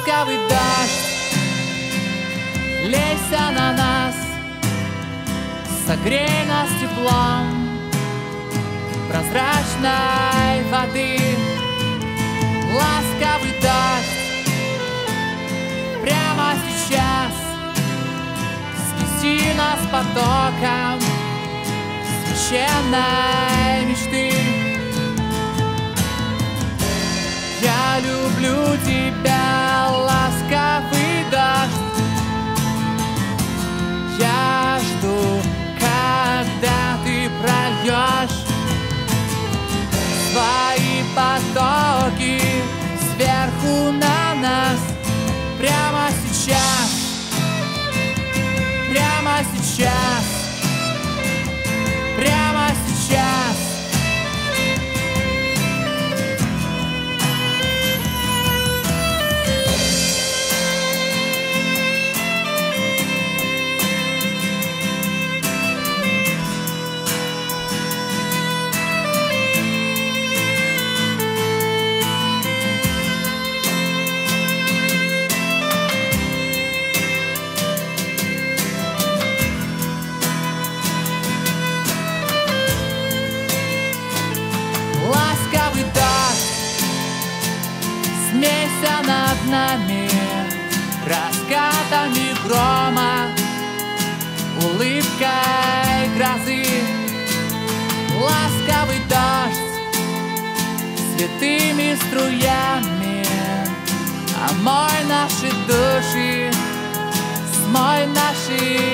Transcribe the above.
Ласковый дождь, лейся на нас, согрей нас теплом прозрачной воды. Ласковый дождь, прямо сейчас снеси нас потоком священной мечты. Я люблю тебя, ласковый дождь. Я жду, когда ты прольешь свои потоки сверху на нас. Прямо сейчас, прямо сейчас, прямо сейчас. Ласковый дождь, смейся над нами раскатами грома, улыбкой грозы. Ласковый дождь, святыми струями омой наши души, смой наши